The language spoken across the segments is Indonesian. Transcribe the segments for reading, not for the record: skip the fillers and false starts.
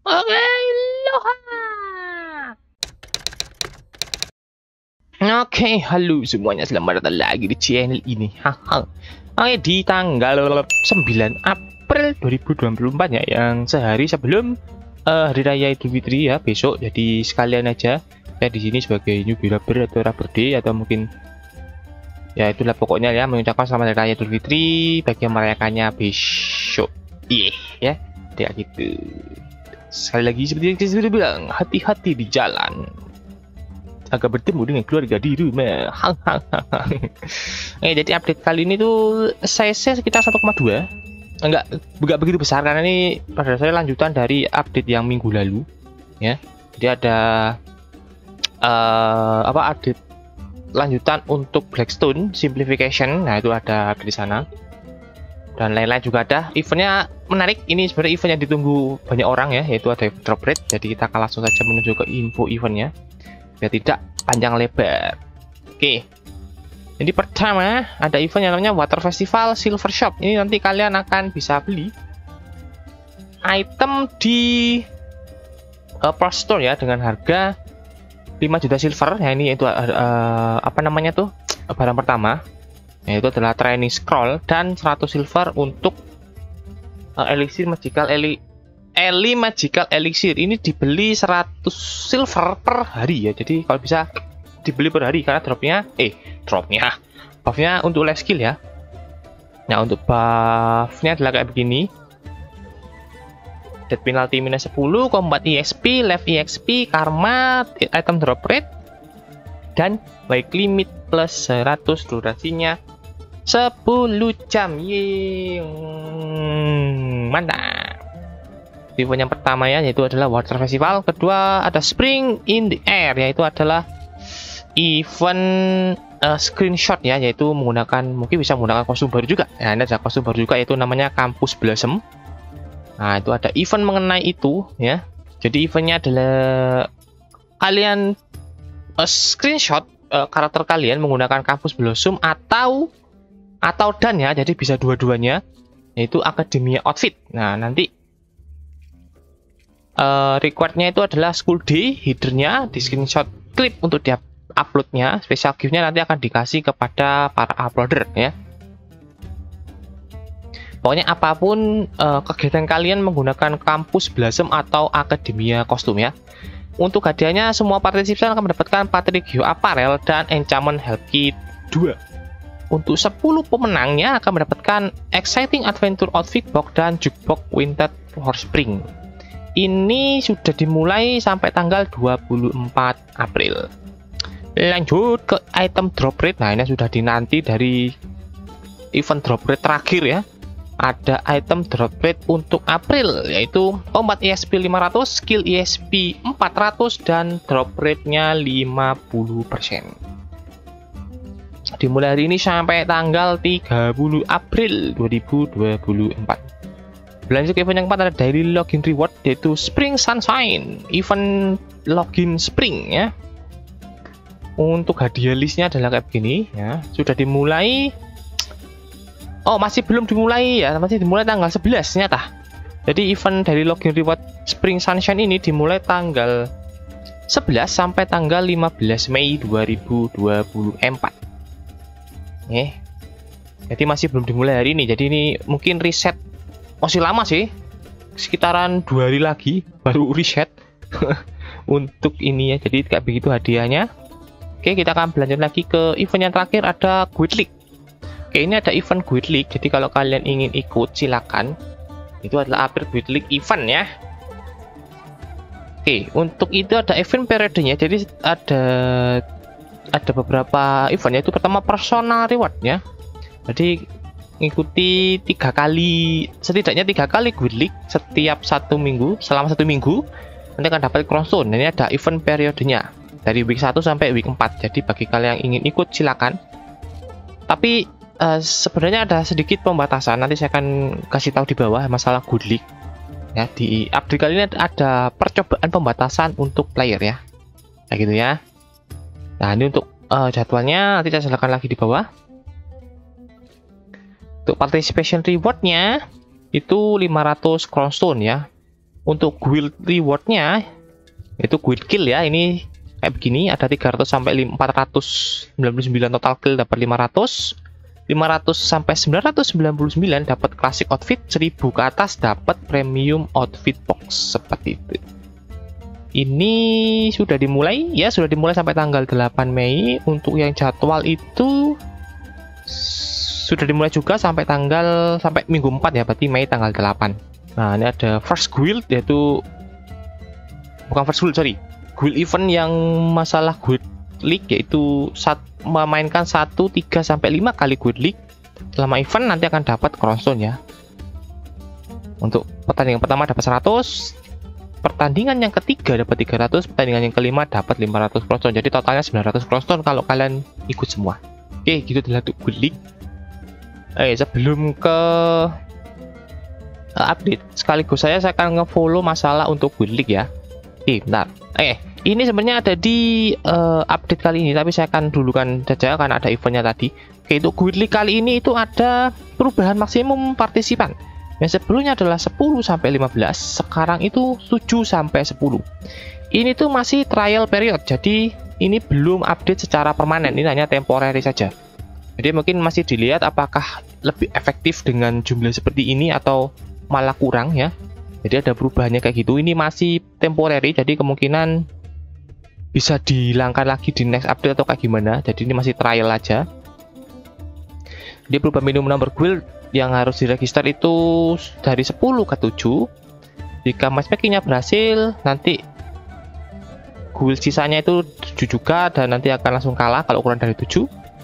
Oke, Oke, halo semuanya, selamat datang lagi di channel ini. Haha. Oke, di tanggal 9 April 2024 ya, yang sehari sebelum Hari Raya Idul Fitri ya, besok. Jadi sekalian aja saya di sini sebagai newbie rubber atau rubber day, atau mungkin ya itulah pokoknya ya, mengucapkan selamat Hari Raya Idul Fitri bagi yang merayakannya besok. Iya, ya, kayak gitu. Sekali lagi seperti yang saya sudah bilang, hati-hati di jalan agar bertemu dengan keluarga di rumah. Jadi update kali ini tuh size sekitar 1,2. Enggak begitu besar karena ini pada saya lanjutan dari update yang minggu lalu ya. Jadi ada update lanjutan untuk Blackstone Simplification. Nah, itu ada di sana. Dan lain-lain juga ada. Eventnya menarik. Ini sebenarnya event yang ditunggu banyak orang ya, yaitu ada drop rate. Jadi kita akan langsung saja menuju ke info eventnya biar tidak panjang lebar. Oke, jadi pertama ada event yang namanya Water Festival Silver Shop. Ini nanti kalian akan bisa beli item di Pro Store ya, dengan harga 5 juta silver. Nah, ini itu apa namanya tuh, barang pertama, yaitu adalah training scroll dan 100 silver untuk elixir magical Eli Magical Elixir. Ini dibeli 100 silver per hari ya. Jadi kalau bisa dibeli per hari karena buffnya untuk life skill ya. Nah, untuk buffnya adalah kayak begini: death penalty minus 10, combat EXP, life EXP, karma, item drop rate, dan wake limit plus 100, durasinya 10 jam. Mantap. Event yang pertama ya, yaitu adalah Water Festival. Kedua ada Spring in the Air, yaitu adalah event screenshot ya, yaitu mungkin bisa menggunakan kostum baru juga. Nah, ini ada kostum baru juga, yaitu namanya Campus Blossom. Nah, itu ada event mengenai itu ya. Jadi eventnya adalah kalian screenshot karakter kalian menggunakan Campus Blossom atau dan ya, jadi bisa dua-duanya, yaitu Academia Outfit. Nah, nanti requirednya itu adalah school day, headernya di screenshot clip untuk dia uploadnya. Special giftnya nanti akan dikasih kepada para uploader ya. Pokoknya apapun kegiatan kalian menggunakan Campus Blossom atau Academia kostum ya. Untuk hadiahnya semua partisipan akan mendapatkan Patrigio Apparel dan Enchantment Help Kit 2. Untuk 10 pemenangnya akan mendapatkan Exciting Adventure Outfit Box dan Jukebox Winter for Spring. Ini sudah dimulai sampai tanggal 24 April. Lanjut ke item drop rate. Nah, ini sudah dinanti dari event drop rate terakhir ya. Ada item drop rate untuk April, yaitu combat ESP 500, skill ESP 400, dan drop rate-nya 50%. Dimulai hari ini sampai tanggal 30 April 2024. Lanjut ke event yang keempat, ada daily login reward, yaitu Spring Sunshine, event login spring ya. Untuk hadiah listnya adalah kayak begini ya. Sudah dimulai. Oh, masih belum dimulai ya, masih dimulai tanggal 11 nyata. Jadi event daily login reward Spring Sunshine ini dimulai tanggal 11 sampai tanggal 15 Mei 2024. Jadi masih belum dimulai hari ini. Jadi ini mungkin reset masih lama sih, sekitaran 2 hari lagi baru reset untuk ini ya. Jadi kayak begitu hadiahnya. Oke, kita akan berlanjut lagi ke event yang terakhir, ada Guild League. Oke, ini ada event Guild League. Jadi kalau kalian ingin ikut silakan. Itu adalah April Guild League event ya. Oke, untuk itu ada event periodenya. Jadi ada beberapa event, yaitu pertama personal reward ya. Jadi ngikuti setidaknya 3 kali Guild League setiap 1 minggu, selama 1 minggu nanti akan dapat crown stone. Ini ada event periodenya dari week 1 sampai week 4. Jadi bagi kalian yang ingin ikut silakan. Tapi sebenarnya ada sedikit pembatasan, nanti saya akan kasih tahu di bawah masalah Guild League ya. Di update kali ini ada percobaan pembatasan untuk player ya, kayak gitu ya. Nah, ini untuk jadwalnya nanti saya silakan lagi di bawah. Untuk participation rewardnya itu 500 crown stone ya. Untuk guild rewardnya itu guild kill ya, ini kayak begini, ada 300 sampai 499 total kill dapat 500 sampai 999 dapat classic outfit, 1000 ke atas dapat premium outfit box seperti itu. Ini sudah dimulai ya, sudah dimulai sampai tanggal 8 Mei. Untuk yang jadwal itu sudah dimulai juga sampai minggu 4 ya, berarti Mei tanggal 8. Nah, ini ada first guild, yaitu bukan first guild, sorry, guild event yang masalah guild league, yaitu memainkan 1, 3, sampai 5 kali guild league selama event, nanti akan dapat crownstone ya. Untuk pertandingan pertama dapat 100, pertandingan yang ketiga dapat 300, pertandingan yang kelima dapat 500 crownstone. Jadi totalnya 900 crownstone kalau kalian ikut semua. Oke, gitu adalah untuk guild league. Sebelum ke update, sekaligus saya akan nge-follow masalah untuk guild league ya. Bentar. Ini sebenarnya ada di update kali ini, tapi saya akan dulukan saja karena ada eventnya tadi. Oke, untuk guild league kali ini itu ada perubahan maksimum partisipan. Yang sebelumnya adalah 10 sampai 15, sekarang itu 7 sampai 10. Ini tuh masih trial period, jadi ini belum update secara permanen, ini hanya temporary saja. Jadi mungkin masih dilihat apakah lebih efektif dengan jumlah seperti ini atau malah kurang ya. Jadi ada perubahannya kayak gitu. Ini masih temporary, jadi kemungkinan bisa dihilangkan lagi di next update atau kayak gimana. Jadi ini masih trial aja. Dia berubah minimum number guild yang harus diregister itu dari 10 ke 7. Jika matchmakingnya berhasil, nanti guild sisanya itu 7 juga, dan nanti akan langsung kalah kalau kurang dari 7.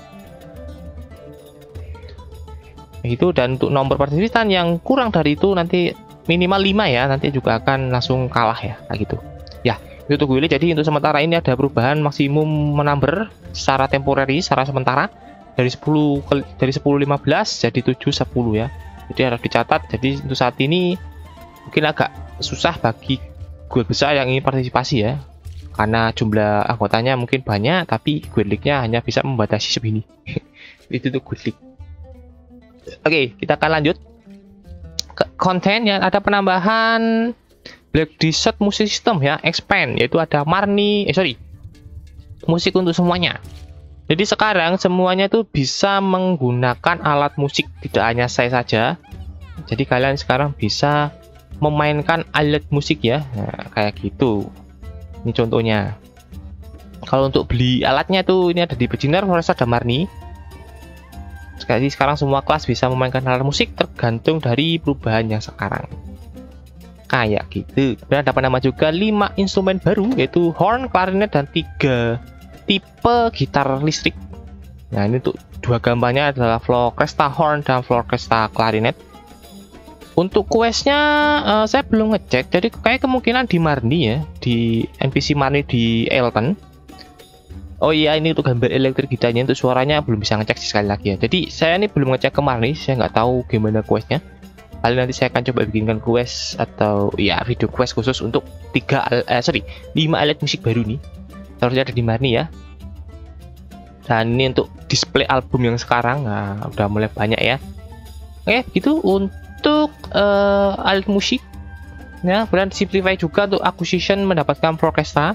Itu, dan untuk nomor partisipan yang kurang dari itu nanti minimal 5 ya, nanti juga akan langsung kalah ya, kayak gitu. Ya, itu untuk guild. Jadi untuk sementara ini ada perubahan maksimum number secara temporary, secara sementara dari 10 15 jadi 7 10 ya. Jadi harus dicatat. Jadi untuk saat ini mungkin agak susah bagi guild besar yang ingin partisipasi ya, karena jumlah anggotanya mungkin banyak tapi guild league-nya hanya bisa membatasi segini. Itu untuk guild league. Oke, kita akan lanjut ke konten ya. Ada penambahan Black Desert Music System ya, expand, yaitu ada musik untuk semuanya. Jadi sekarang semuanya tuh bisa menggunakan alat musik, tidak hanya saya saja. Jadi kalian sekarang bisa memainkan alat musik ya, nah, kayak gitu. Ini contohnya. Kalau untuk beli alatnya tuh ini ada di beginner, forest, ada Marni. Jadi sekarang semua kelas bisa memainkan alat musik tergantung dari perubahan yang sekarang. Kayak gitu. Kemudian dapat nama juga 5 instrumen baru, yaitu horn, clarinet, dan 3 tipe gitar listrik. Nah, ini untuk 2 gambarnya adalah Floresta horn dan Floresta clarinet. Untuk questnya saya belum ngecek, jadi kayak kemungkinan di Marni ya, di NPC Marni di Elton. Oh iya, ini untuk gambar elektrik gitarnya, untuk suaranya belum bisa ngecek sih sekali lagi ya. Jadi saya ini belum ngecek ke Marni, saya nggak tahu gimana questnya. Paling nanti saya akan coba bikinkan quest atau ya video quest khusus untuk 5 alat musik baru nih. Harusnya ada di Marni ya. Dan ini untuk display album yang sekarang, nah udah mulai banyak ya. Oke, gitu untuk alat musik. Ya, kemudian simplify juga untuk acquisition mendapatkan Floresta.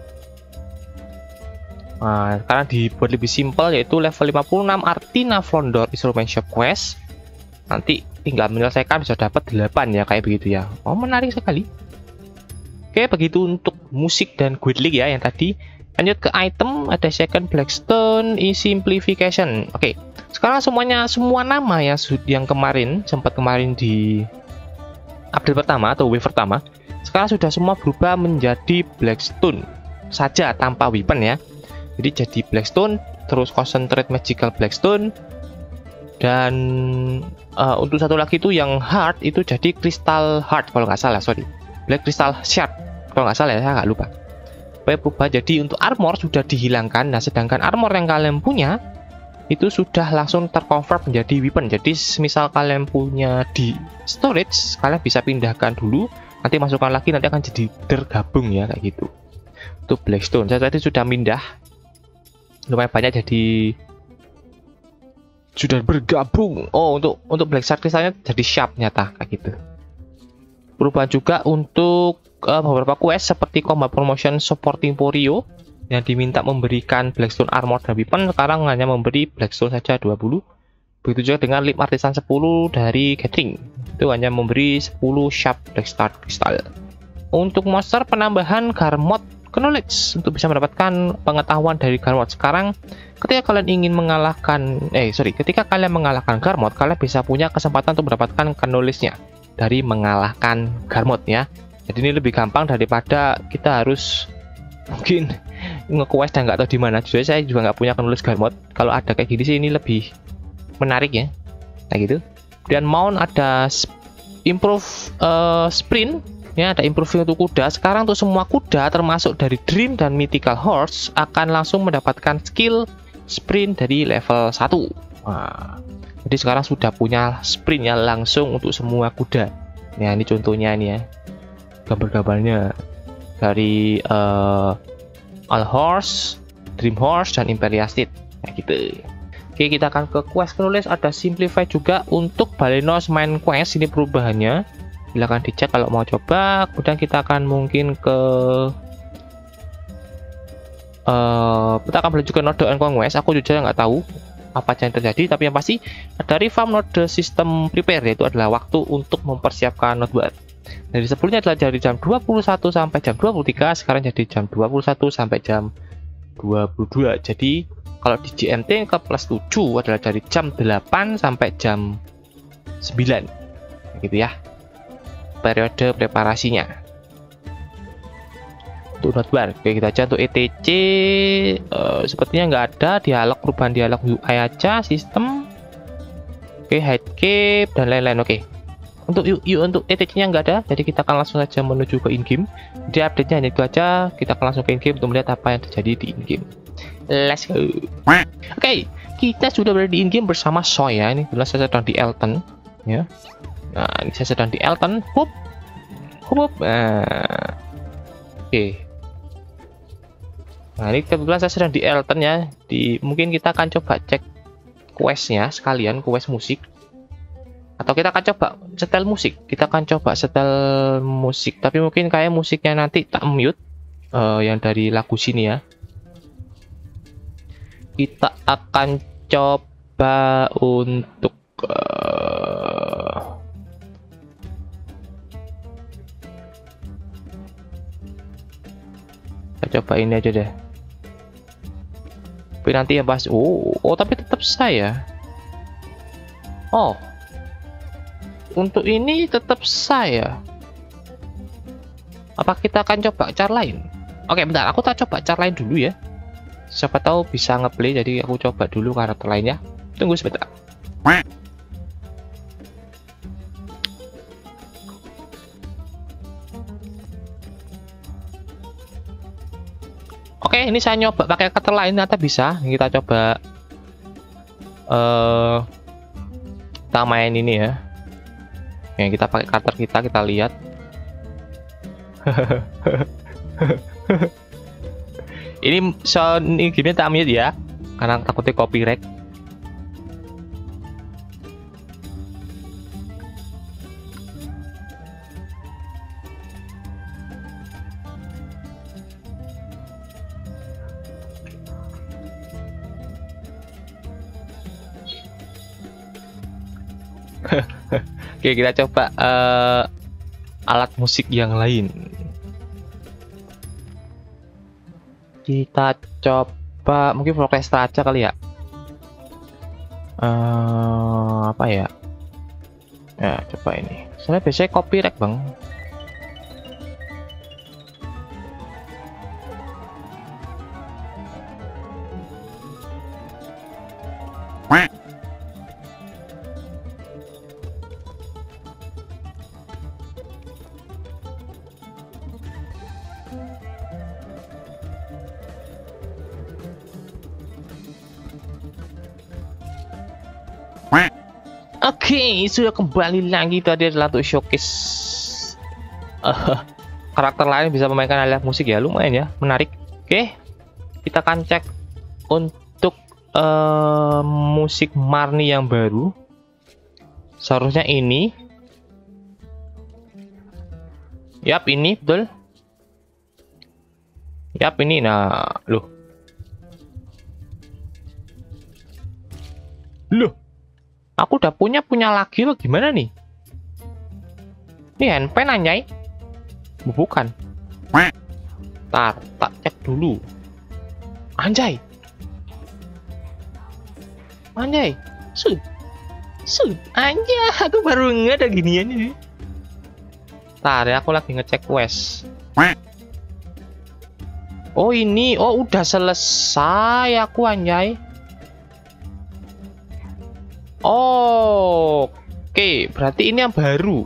Nah, sekarang dibuat lebih simpel, yaitu level 56 Artina Flondor Instrument Shop Quest. Nanti tinggal menyelesaikan bisa dapat 8 ya, kayak begitu ya. Oh, menarik sekali. Oke, begitu untuk musik dan guild league ya yang tadi. Lanjut ke item, ada second Blackstone simplification. Oke, sekarang semua nama yang kemarin sempat di update pertama atau wave pertama, sekarang sudah semua berubah menjadi Blackstone saja tanpa weapon ya. Jadi jadi Blackstone, terus concentrate magical Blackstone, dan untuk satu lagi itu yang hard itu jadi Crystal Heart kalau nggak salah, Black Crystal Shard kalau nggak salah ya, saya nggak lupa. Berubah jadi untuk armor sudah dihilangkan. Nah, sedangkan armor yang kalian punya itu sudah langsung terconvert menjadi weapon. Jadi misal kalian punya di storage, kalian bisa pindahkan dulu, nanti masukkan lagi, nanti akan jadi tergabung ya, kayak gitu. Untuk Blackstone saya tadi sudah pindah lumayan banyak, jadi sudah bergabung. Oh, untuk Black Shard kristalnya jadi sharp nyata kayak gitu. Perubahan juga untuk beberapa quest seperti Combat Promotion Supporting Porio yang diminta memberikan Blackstone Armor dan Weapon, sekarang hanya memberi Blackstone saja 20. Begitu juga dengan Lip Artisan 10 dari Gathering, itu hanya memberi 10 Sharp Blackstone Crystal. Untuk monster, penambahan Garmod Knowledge untuk bisa mendapatkan pengetahuan dari Garmod. Sekarang ketika kalian ingin mengalahkan ketika kalian mengalahkan Garmod, kalian bisa punya kesempatan untuk mendapatkan knowledge-nya dari mengalahkan Garmod ya. Jadi ini lebih gampang daripada kita harus mungkin nge-quest dan nggak tahu di mana. Jadi saya juga nggak punya knowledge Garmod. Kalau ada kayak gini sih ini lebih menarik ya. Nah gitu. Dan mount ada improve sprint ya, ada improving untuk kuda. Sekarang untuk semua kuda termasuk dari Dream dan Mythical Horse akan langsung mendapatkan skill sprint dari level 1. Nah, jadi sekarang sudah punya sprint ya langsung untuk semua kuda. Nah ini contohnya nih ya, gambar-gambarnya dari All Horse, Dream Horse, dan Imperial Steed. Nah gitu. Oke, kita akan ke quest knowledge. Ada simplify juga untuk Balenos main quest. Ini perubahannya, silahkan dicek kalau mau coba. Kemudian kita akan mungkin ke kita akan belajar ke node and conquest. Aku jujur nggak tahu apa yang terjadi, tapi yang pasti dari farm node system prepare, yaitu adalah waktu untuk mempersiapkan node baru. Dari sebelumnya adalah dari jam 21 sampai jam 23, sekarang jadi jam 21 sampai jam 22. Jadi kalau di GMT ke plus 7 adalah dari jam 8 sampai jam 9 gitu ya, periode preparasinya untuk notbar. Oke, kita aja untuk ETC sepertinya nggak ada dialog, perubahan dialog UI aja sistem. Oke, hide cape dan lain-lain. Oke, untuk untuk ETC nya nggak ada, jadi kita akan langsung saja menuju ke in game. Di update nya hanya itu aja, kita akan langsung ke in game untuk melihat apa yang terjadi di in game. Let's go. Oke, kita sudah berada di in game bersama Soy ya. Ini jelas saya sedang di Elton ya. Nah, ini saya sedang di Elton. Hup. Nah. Oke. Nah, ini kebetulan saya sedang di Elton ya. Mungkin kita akan coba cek questnya sekalian, quest musik. Atau kita akan coba setel musik. Kita akan coba setel musik. Tapi mungkin kayak musiknya nanti tak mute. Yang dari lagu sini ya. Kita akan coba untuk coba ini aja deh. Tapi nanti ya bahas. Oh tapi tetap saya. Oh, untuk ini tetap saya. Apa kita akan coba cara lain? Oke, bentar, aku tak coba cara lain dulu ya. Siapa tahu bisa ngeplay, jadi aku coba dulu karakter lainnya. Tunggu sebentar. Oke, ini saya nyoba pakai karakter lain, ternyata bisa. Kita coba kita main ini ya. Yang kita pakai karakter kita lihat. Ini sound ini gini tak mute ya, karena takutnya copyright. Oke, kita coba alat musik yang lain. Kita coba mungkin orkestra aja kali ya. Apa ya? Ya, coba ini. Soalnya biasanya copyright, Bang. Oke, sudah kembali lagi. Tadi adalah untuk showcase karakter lain bisa memainkan alat musik ya, lumayan ya, menarik. Oke, kita akan cek untuk musik Marnie yang baru. Seharusnya ini Yap, ini betul. Yap, ini. Nah, loh. Loh. Aku udah punya lagi loh, gimana nih? Ini handpan anjay. Bukan. Ntar, tak cek dulu. Anjay. Anjay. Anjay, aku baru nggak ada ginian ini. Ntar ya, aku lagi ngecek quest. Oh ini, oh udah selesai aku anjay. Oh, oke, berarti ini yang baru.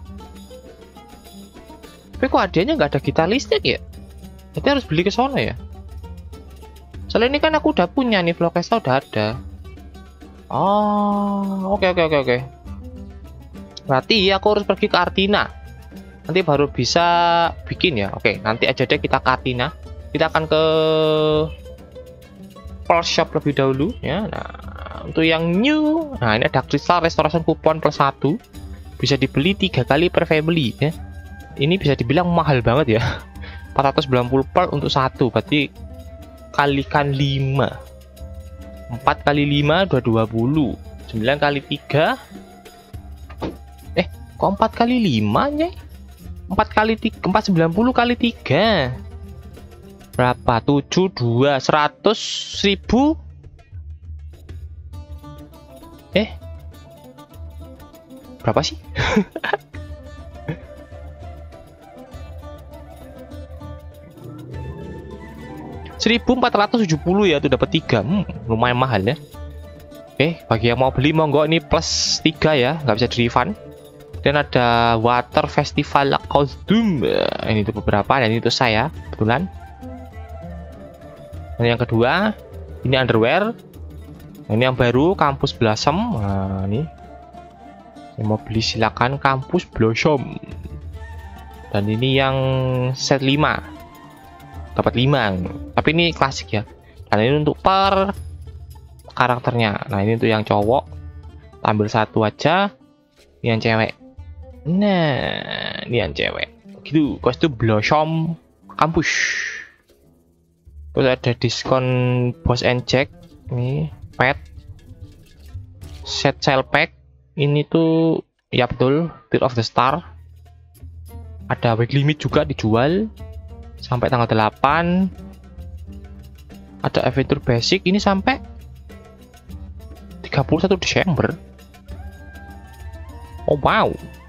Tapi kok hadiahnya nggak ada gitar listrik ya? Berarti harus beli ke sana ya? Soalnya ini kan aku udah punya nih, Vlogesta udah ada. Oh, oke. Berarti aku harus pergi ke Artina. Nanti baru bisa bikin ya. Oke, nanti aja deh kita ke Artina. Kita akan ke Pearl Shop lebih dahulu ya. Nah, untuk yang new, nah ini ada kristal restoration kupon plus 1. Bisa dibeli 3 kali per family ya. Ini bisa dibilang mahal banget ya. 490 per untuk 1, berarti kalikan 5. 4 kali 5 220. 9 kali 3. Kok 4 kali 5 nya? 4 kali 3, 490 kali 3. Berapa? 7, 2, 100, 1000. Berapa sih? $1.470 ya, tuh dapat 3. Lumayan mahal ya. Oke, bagi yang mau beli monggo, ini plus 3 ya, nggak bisa di refund. Dan ada Water Festival Costume. Ini tuh beberapa, dan itu saya kebetulan. Dan yang kedua, ini underwear. Nah, ini yang baru, Campus Blossom. Nah, ini yang mau beli silakan, Campus Blossom. Dan ini yang set 5. Dapat 5, tapi ini klasik ya. Dan ini untuk per karakternya. Nah, ini untuk yang cowok, ambil satu aja. Ini yang cewek. Nah, ini yang cewek. Gitu, kostum Blossom Campus. Terus ada diskon Boss and Jack. Ini pet set sale pack. Ini tuh ya betul, Tear of the Star. Ada week limit juga dijual sampai tanggal 8. Ada Adventure Basic ini sampai 31 Desember. Oh wow.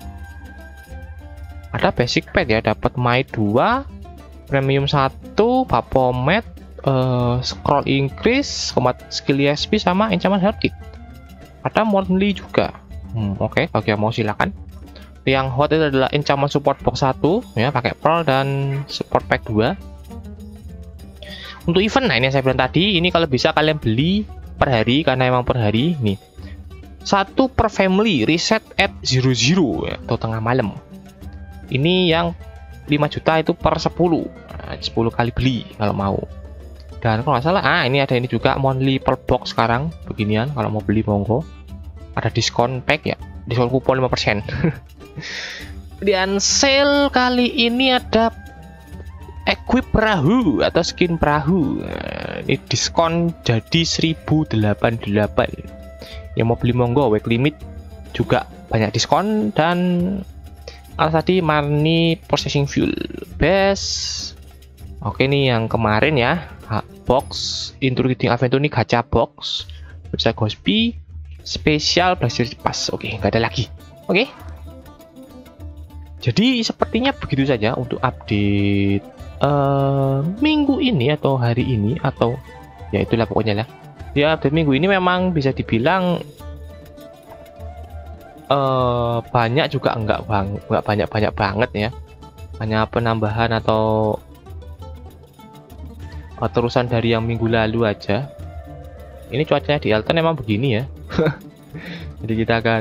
Ada basic pet ya, dapat Mai 2, Premium 1, Bapomet, Scroll Increase, Combat Skill ESP sama Enchantment Health Kit. Ada monthly juga. Oke, bagi yang mau silakan. Yang hot itu adalah Enchantment Support Box 1 ya, pakai Pearl dan Support Pack 2. Untuk event, nah ini yang saya bilang tadi, ini kalau bisa kalian beli per hari, karena emang per hari nih. 1 per family reset at 00 ya, atau tengah malam. Ini yang 5 juta itu per 10. Nah, 10 kali beli kalau mau. Dan kalau nggak salah, ini ada ini juga monthly per box sekarang beginian, kalau mau beli monggo. Ada diskon pack ya, diskon kupon 5%. Dan sale kali ini ada equip perahu atau skin perahu. Ini diskon jadi 1088. Yang mau beli monggo, week limit juga banyak diskon. Dan tadi Marni processing fuel best. Oke, ini yang kemarin ya, box introducing adventure ini gacha box, bisa Gosby spesial blaster pas. Oke, nggak ada lagi. Oke, jadi sepertinya begitu saja untuk update minggu ini atau hari ini, atau ya itulah pokoknya lah ya. Update minggu ini memang bisa dibilang banyak juga, enggak banyak banget ya, hanya penambahan atau terusan dari yang minggu lalu aja. Ini cuacanya di Alton emang begini ya. Jadi kita akan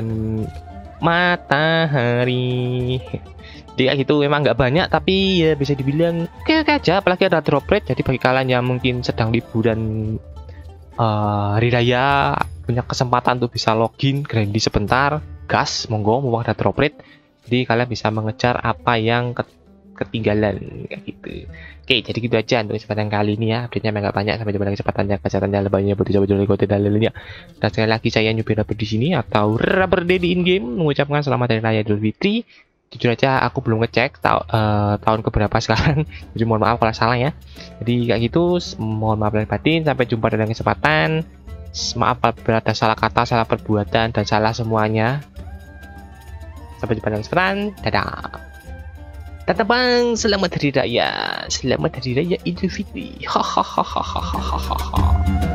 matahari. Jadi kayak gitu, memang nggak banyak, tapi ya bisa dibilang oke aja. Apalagi ada drop rate, jadi bagi kalian yang mungkin sedang liburan hari raya, punya kesempatan untuk bisa login grinding sebentar, gas monggo, mumpung ada drop rate. Jadi kalian bisa mengejar apa yang ketinggalan kayak gitu. Oke, jadi gitu aja untuk kesempatan kali ini ya. Update-nya memang banyak. Sampai jumpa lagi kesempatannya, kesempatannya lebihnya buat coba ikuti dalilnya. Dan sekali lagi saya Nyubi Rubber di sini atau Rubber Daddy in game mengucapkan selamat hari raya Idul Fitri. Jujur aja aku belum ngecek tahun keberapa sekarang. Jadi mohon maaf kalau salah ya. Jadi kayak gitu, mohon maaf lahir batin. Sampai jumpa dalam kesempatan. Maaf apabila ada salah kata, salah perbuatan, dan salah semuanya. Sampai jumpa dalam kesempatan. Dadah. Tata bang, selamat hari raya Idul Fitri. Hahaha.